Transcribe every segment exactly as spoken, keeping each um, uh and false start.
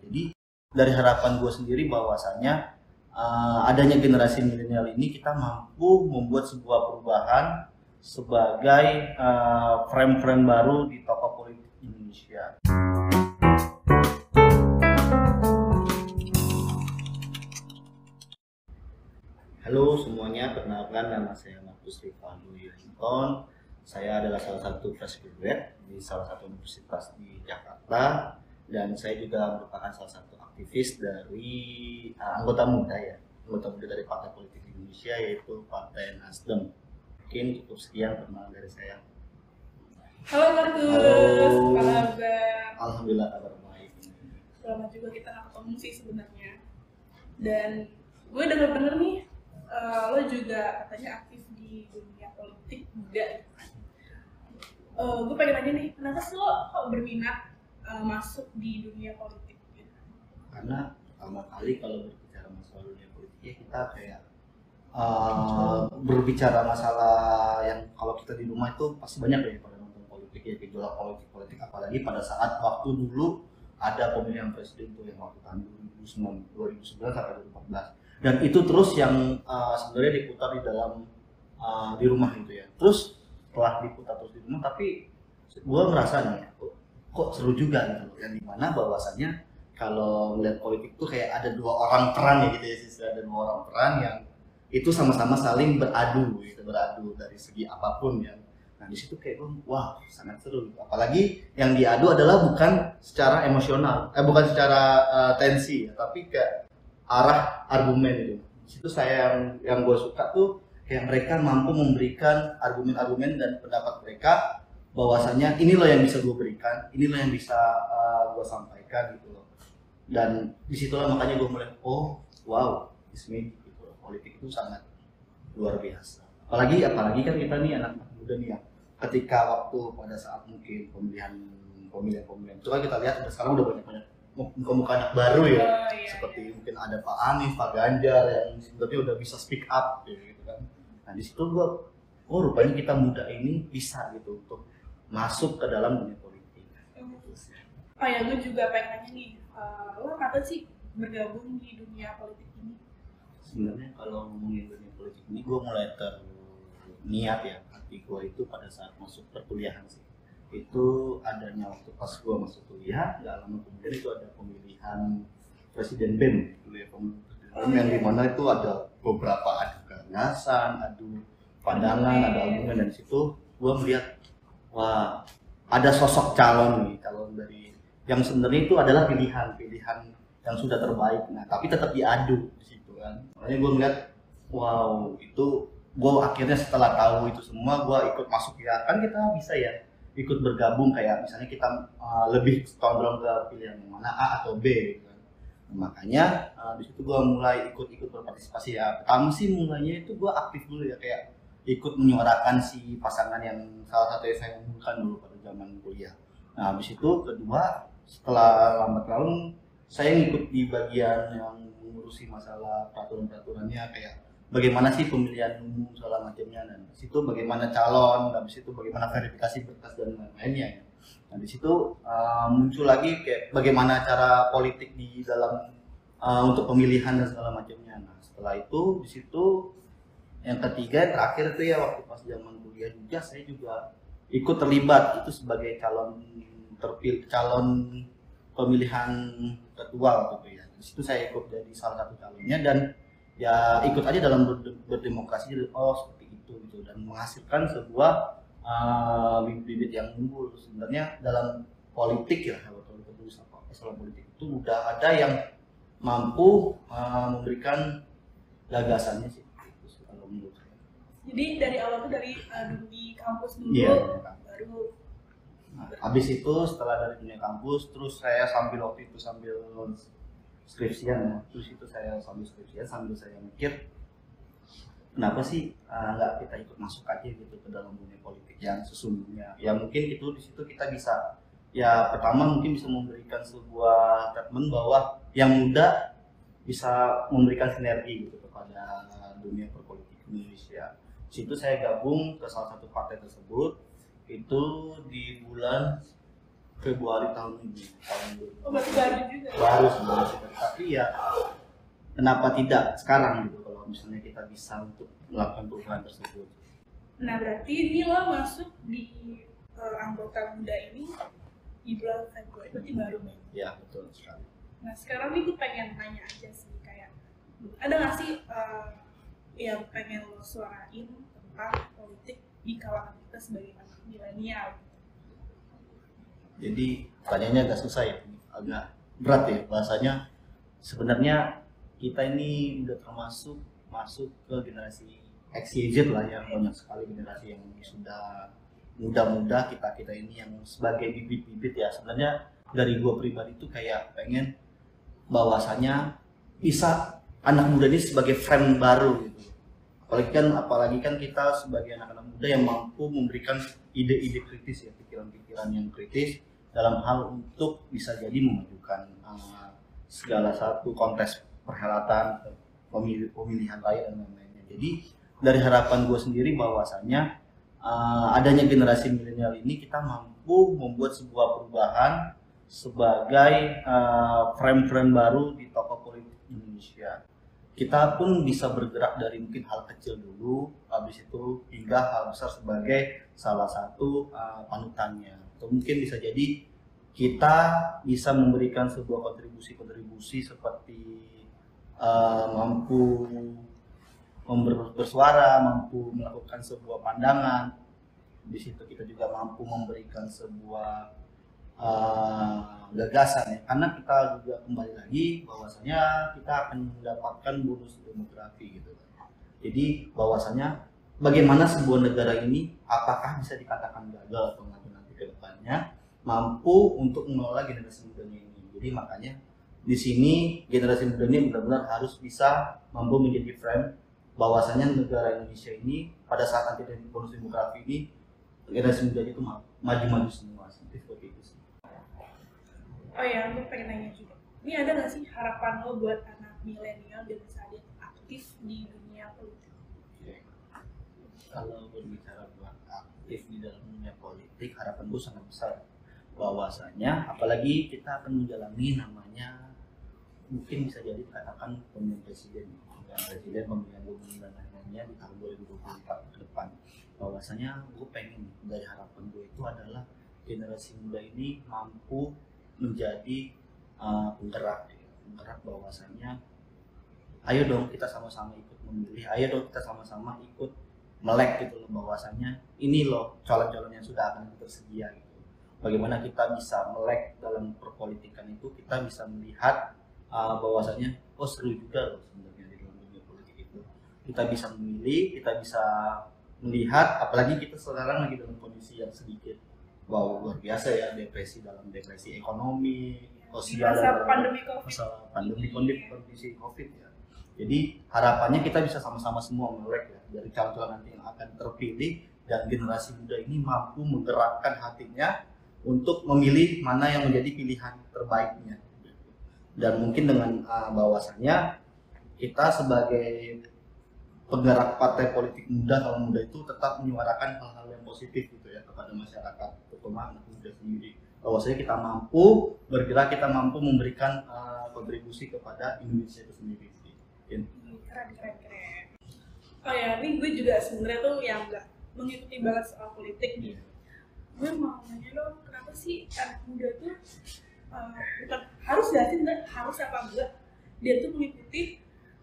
Jadi dari harapan gue sendiri bahwasanya uh, adanya generasi milenial ini kita mampu membuat sebuah perubahan sebagai uh, frame-frame baru di tokoh politik Indonesia. Halo semuanya, perkenalkan nama saya Marcus Rivaldo Yuhinton. Saya adalah salah satu fresh graduate di salah satu universitas di Jakarta, dan saya juga merupakan salah satu aktivis dari uh, anggota muda ya, anggota muda dari Partai Politik Indonesia, yaitu Partai Nasdem. Mungkin cukup sekian perkenalan dari saya. Halo Marcus, Halo. apa kabar? Alhamdulillah kabar baik. Lama juga kita nggak ketemu sih sebenarnya. Dan gue denger-denger nih, uh, lo juga katanya aktif di dunia politik muda. Uh, gue pengen nanya nih, kenapa sih lo kok berminat uh, masuk di dunia politik? Gitu? Karena pertama kali kalau berbicara masalah dunia politik ya kita kayak uh, berbicara masalah yang kalau kita di rumah itu pasti banyak ya pada nonton politik ya, gejolak politik-politik, apalagi pada saat waktu dulu ada pemilihan presiden tuh yang waktu tahun dua ribu sembilan sampai dua ribu empat belas, dan itu terus yang uh, sebenarnya diputar di dalam uh, di rumah gitu ya. Terus setelah diputar terus di rumah, tapi gue merasa nih kok, kok seru juga gitu loh, yang dimana bahwasannya kalau melihat politik tuh kayak ada dua orang peran ya gitu ya, sih ada dua orang peran yang itu sama-sama saling beradu gitu, beradu dari segi apapun ya. Nah di situ kayak gue wah sangat seru gitu. Apalagi yang diadu adalah bukan secara emosional, eh bukan secara uh, tensi ya, tapi ke arah argumen gitu. Di situ saya yang yang gue suka tuh kayak mereka mampu memberikan argumen-argumen dan pendapat mereka bahwasanya ini loh yang bisa gue berikan, ini loh yang bisa uh, gue sampaikan gitu loh. Dan disitulah makanya gue mulai oh wow Ismi gitu, politik itu sangat luar biasa. Apalagi apalagi kan kita nih anak muda nih ya, ketika waktu pada saat mungkin pemilihan pemilihan pemilihan itu kan kita lihat udah sekarang udah banyak banyak muka-muka anak baru ya, oh, iya, seperti iya. mungkin ada Pak Anies, Pak Ganjar yang sebenarnya udah bisa speak up gitu kan. Nah di situ gue oh rupanya kita muda ini bisa gitu untuk masuk ke dalam dunia politik. Oh ya, gue juga pengen nanya nih, uh, lo kenapa sih bergabung di dunia politik ini? Sebenarnya kalau ngomongin dunia politik ini gue mulai terniat ya, hati gue itu pada saat masuk perkuliahan sih. Itu adanya waktu pas gue masuk kuliah, gak lama kemudian itu ada pemilihan presiden B E M dulu ya, pemilihan Oh, yang iya. dimana itu ada beberapa adu gagasan, adu pandangan, ada argumen, dan situ gue melihat wah ada sosok calon nih, calon dari yang sebenarnya itu adalah pilihan pilihan yang sudah terbaik, nah tapi tetap diadu di situ kan. Makanya gue melihat wow itu gue akhirnya setelah tahu itu semua gue ikut masuk ya, kan kita bisa ya ikut bergabung kayak misalnya kita uh, lebih condong ke pilihan yang mana A atau B gitu kan. Makanya uh, di situ gue mulai ikut-ikut berpartisipasi ya. Pertama sih mulainya itu gue aktif dulu ya, kayak ikut menyuarakan si pasangan yang salah satu yang saya unggulkan dulu pada zaman kuliah. Nah habis itu kedua, setelah lambat laun saya ngikut di bagian yang mengurusi masalah peraturan-peraturannya, kayak bagaimana sih pemilihan umum segala macamnya, dan di situ bagaimana calon, dan di situ bagaimana verifikasi berkas dan lain-lainnya. Nah di situ uh, muncul lagi kayak bagaimana cara politik di dalam uh, untuk pemilihan dan segala macamnya. Nah setelah itu di situ yang ketiga terakhir itu ya waktu pas zaman kuliah juga saya juga ikut terlibat itu sebagai calon terpilih, calon pemilihan ketua waktu itu ya. Di situ saya ikut jadi salah satu calonnya, dan ya ikut aja dalam berdemokrasi oh seperti itu gitu, dan menghasilkan sebuah Uh, bibit-bibit yang unggul. Sebenarnya dalam politik ya, kalau politik itu masalah politik itu udah ada yang mampu uh, memberikan gagasannya sih, itu kalau menurut saya. Jadi dari awal tuh dari uh, di kampus dulu, Iya, baru. Nah, habis itu setelah dari dunia kampus, terus saya sambil waktu itu sambil skripsian ya, terus itu saya sambil skripsian sambil saya mikir kenapa sih nggak uh, kita ikut masuk aja gitu ke dalam dunia politik yang sesungguhnya ya. Mungkin itu di situ kita bisa ya, pertama mungkin bisa memberikan sebuah statement bahwa yang muda bisa memberikan sinergi gitu kepada dunia perpolitik Indonesia. Di situ saya gabung ke salah satu partai tersebut itu di bulan Februari tahun ini, tahun dua ribu. Oh, baru baru juga. Baru sebenarnya, tapi ya kenapa tidak sekarang gitu kalau misalnya kita bisa untuk melakukan perubahan tersebut. Nah, berarti ini lo masuk di uh, anggota muda ini di bulan Februari, berarti baru nih. Ya, betul sekali. Nah, sekarang nih gue pengen tanya aja sih, kayak ada nggak sih uh, yang pengen lo suarain tentang politik di kalangan kita sebagai anak milenial? Jadi pertanyaannya agak susah ya, agak berat ya bahasanya. Sebenarnya kita ini udah termasuk masuk ke generasi X Y Z lah ya, banyak sekali generasi yang sudah muda-muda, kita kita ini yang sebagai bibit-bibit ya. Sebenarnya dari gua pribadi tuh kayak pengen bahwasanya bisa anak muda ini sebagai frame baru gitu. Apalagi kan apalagi kan kita sebagai anak-anak muda yang mampu memberikan ide-ide kritis ya, pikiran-pikiran yang kritis dalam hal untuk bisa jadi memajukan uh, segala satu kontes perhelatan pemilih pemilihan raya dan lain-lainnya. Jadi dari harapan gue sendiri bahwasanya uh, adanya generasi milenial ini kita mampu membuat sebuah perubahan sebagai uh, frame-frame baru di tokoh politik Indonesia. Kita pun bisa bergerak dari mungkin hal kecil dulu, habis itu hingga hal besar sebagai salah satu uh, panutannya. Atau mungkin bisa jadi kita bisa memberikan sebuah kontribusi-kontribusi seperti uh, mampu member, bersuara, mampu melakukan sebuah pandangan. Di situ kita juga mampu memberikan sebuah uh, gagasan ya. Karena kita juga kembali lagi bahwasanya kita akan mendapatkan bonus demografi gitu. Jadi bahwasanya bagaimana sebuah negara ini apakah bisa dikatakan gagal atau nanti nanti ke depannya mampu untuk mengelola generasi mudanya ini. Jadi makanya di sini generasi muda ini benar-benar harus bisa mampu menjadi frame bahwasanya negara Indonesia ini pada saat nanti dari bonus demografi ini generasi mudanya itu maju-maju semua seperti itu sih. Oh ya, aku pengen nanya juga. Ini ada nggak sih harapan lo buat anak milenial biar bisa dia aktif di dunia politik? Kalau berbicara buat aktif di dalam dunia politik, harapan gue sangat besar. Bahwasanya apalagi kita akan menjalani namanya mungkin bisa jadi dikatakan pemilihan presiden pemilihan presiden pemilihan gubernur dan lain-lainnya di tahun dua ribu dua puluh empat ke depan. Bahwasanya gue pengen dari harapan gue itu adalah generasi muda ini mampu menjadi uh, penggerak penggerak bahwasanya ayo dong kita sama-sama ikut memilih, ayo dong kita sama-sama ikut melek gitu loh, bahwasanya ini loh calon-calon yang sudah akan tersedia gitu. Bagaimana kita bisa melek dalam perpolitikan itu, kita bisa melihat uh, bahwasanya oh seru juga loh sebenarnya di dalam dunia politik itu. Kita bisa memilih, kita bisa melihat, apalagi kita sekarang lagi dalam kondisi yang sedikit wow luar biasa ya, depresi dalam depresi ekonomi, sosial, masa pandemi COVID. Masalah pandemi kondisi COVID ya. Jadi harapannya kita bisa sama-sama semua melek ya dari calon-calon nanti yang akan terpilih, dan generasi muda ini mampu menggerakkan hatinya untuk memilih mana yang menjadi pilihan terbaiknya. Dan mungkin dengan uh, bahwasannya kita sebagai penggerak partai politik muda, kaum muda itu tetap menyuarakan hal-hal yang positif gitu ya kepada masyarakat, terutama anak muda sendiri. Bahwasanya kita mampu bergerak, kita mampu memberikan uh, kontribusi kepada Indonesia itu sendiri. Keren, keren, keren. Oh ya, ini gue juga sebenarnya tuh yang nggak mengikuti banget soal politik nih. Gue mau nanya dong, kenapa sih anak muda tuh uh, bukan harus gak sih, enggak harus apa enggak dia tuh mengikuti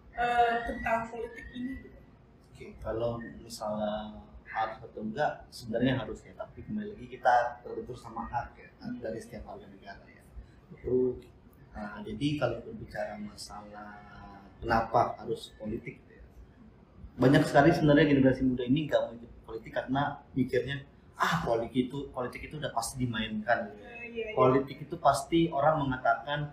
uh, tentang politik ini gitu. Oke, kalau misalnya harus atau enggak, sebenarnya harus ya, tapi kembali lagi kita terbentur sama hak ya, hak dari setiap warga negara ya. Itu nah, jadi kalau berbicara masalah kenapa harus politik gitu ya, banyak sekali sebenarnya generasi muda ini nggak mau ikut politik karena mikirnya ah politik itu politik itu udah pasti dimainkan gitu. Uh, iya, iya. Politik itu pasti orang mengatakan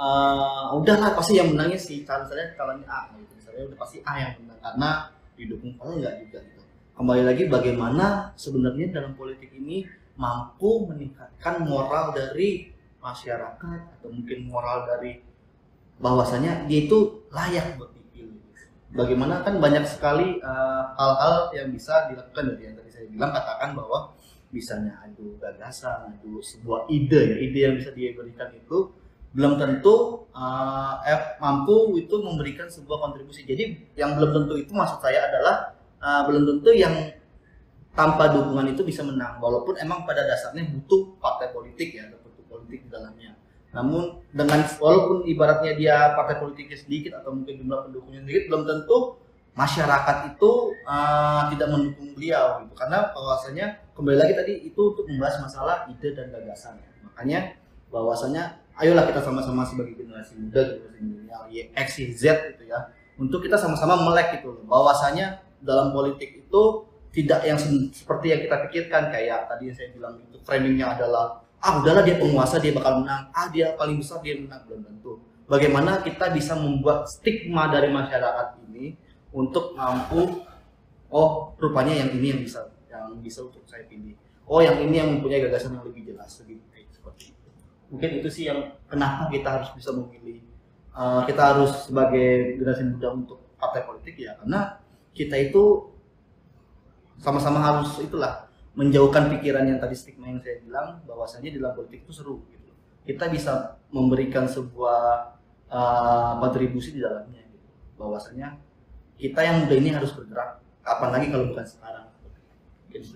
uh, udahlah pasti yang menangnya si calon saya calonnya A gitu, misalnya udah pasti A yang menang karena didukung, padahal nggak juga gitu. Kembali lagi bagaimana sebenarnya dalam politik ini mampu meningkatkan moral dari masyarakat atau mungkin moral dari bahwasanya dia itu layak buat dipilih. Bagaimana kan banyak sekali uh, hal-hal yang bisa dilakukan dari yang tadi saya bilang, katakan bahwa misalnya adu gagasan, adu sebuah ide ya, ide yang bisa dia berikan itu belum tentu uh, eh, mampu itu memberikan sebuah kontribusi. Jadi yang belum tentu itu maksud saya adalah uh, belum tentu yang tanpa dukungan itu bisa menang, walaupun emang pada dasarnya butuh partai politik ya, butuh politik di dalamnya. Namun dengan walaupun ibaratnya dia partai politiknya sedikit atau mungkin jumlah pendukungnya sedikit, belum tentu masyarakat itu uh, tidak mendukung beliau gitu. Karena bahwasanya kembali lagi tadi itu untuk membahas masalah ide dan gagasan ya. Makanya bahwasanya ayolah kita sama-sama sebagai generasi muda, generasi milenial, Y, X, Y, Z gitu ya, untuk kita sama-sama melek gitu loh. Bahwasanya dalam politik itu tidak yang seperti yang kita pikirkan, kayak tadi yang saya bilang itu framingnya adalah ah udahlah dia penguasa dia bakal menang, ah dia paling besar dia menang, belum tentu. Bagaimana kita bisa membuat stigma dari masyarakat ini untuk mampu, oh rupanya yang ini yang bisa yang bisa untuk saya pilih, oh yang ini yang mempunyai gagasan yang lebih jelas, lebih baik, seperti itu. Mungkin itu sih yang kenapa kita harus bisa memilih, uh, kita harus sebagai generasi muda untuk partai politik ya, karena kita itu sama-sama harus itulah menjauhkan pikiran yang tadi stigma yang saya bilang, bahwasanya di dalam politik itu seru gitu. Kita bisa memberikan sebuah uh, kontribusi di dalamnya gitu. Bahwasanya kita yang muda ini harus bergerak, kapan lagi kalau bukan sekarang gitu.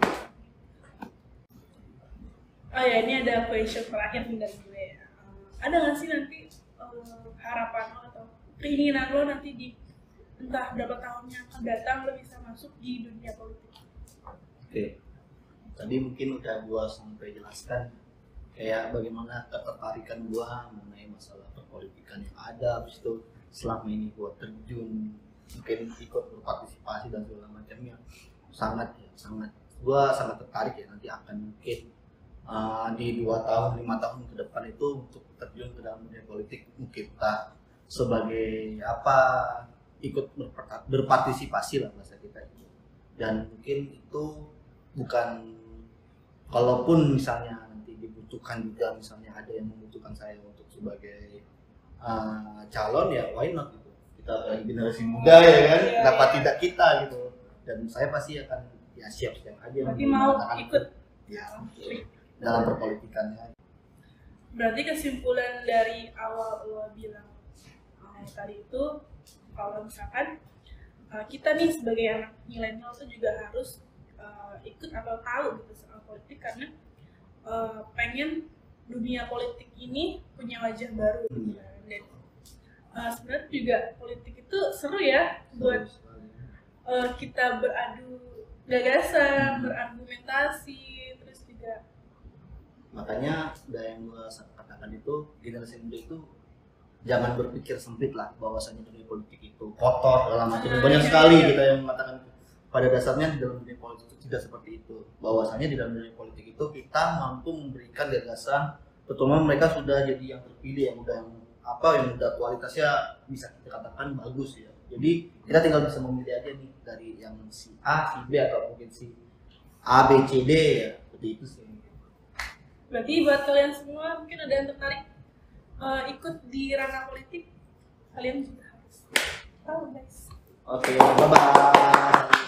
Oh ya, ini ada question terakhir nih dari gue. Uh, ada nggak sih nanti uh, harapan lo atau keinginan lo nanti di entah berapa tahun yang akan datang lo bisa masuk di dunia politik? Oke, tadi mungkin udah gua sampai jelaskan kayak bagaimana ketertarikan gua mengenai masalah perpolitikan yang ada, habis itu selama ini gua terjun mungkin ikut berpartisipasi dan segala macamnya, sangat ya sangat gua sangat tertarik ya nanti akan mungkin uh, di dua tahun lima tahun ke depan itu untuk terjun ke dalam dunia politik, mungkin kita sebagai apa ikut berpartisipasi lah bahasa kita itu. Dan mungkin itu bukan, kalaupun misalnya nanti dibutuhkan juga, misalnya ada yang membutuhkan saya untuk sebagai uh, calon ya why not gitu, kita generasi muda ya kan, kenapa tidak kita gitu, dan saya pasti akan ya siap-siap aja. Berarti mau ikut ya dalam perpolitikannya. Berarti kesimpulan dari awal lo bilang uh, tadi itu kalau misalkan uh, kita nih sebagai anak milenial tuh juga harus uh, ikut atau tahu gitu soal politik, karena uh, pengen dunia politik ini punya wajah baru gitu. Dan uh, sebenarnya juga politik itu seru ya buat uh, kita beradu gagasan, berargumentasi, terus juga makanya udah yang gue katakan itu, generasi muda itu jangan berpikir sempit lah bahwasanya dunia politik itu kotor dalam macam Hmm, banyak iya, sekali iya. kita yang mengatakan pada dasarnya di dalam dunia politik itu tidak seperti itu. Bahwasanya di dalam dunia politik itu kita mampu memberikan gagasan, terutama mereka sudah jadi yang terpilih, yang udah yang apa yang udah kualitasnya bisa kita katakan bagus ya. Jadi kita tinggal bisa memilih aja nih dari yang si A, si B atau mungkin si A, B, C, D ya, seperti itu sih. berarti buat kalian semua mungkin ada yang tertarik uh, ikut di ranah politik, kalian juga harus tahu guys. Oke, bye bye.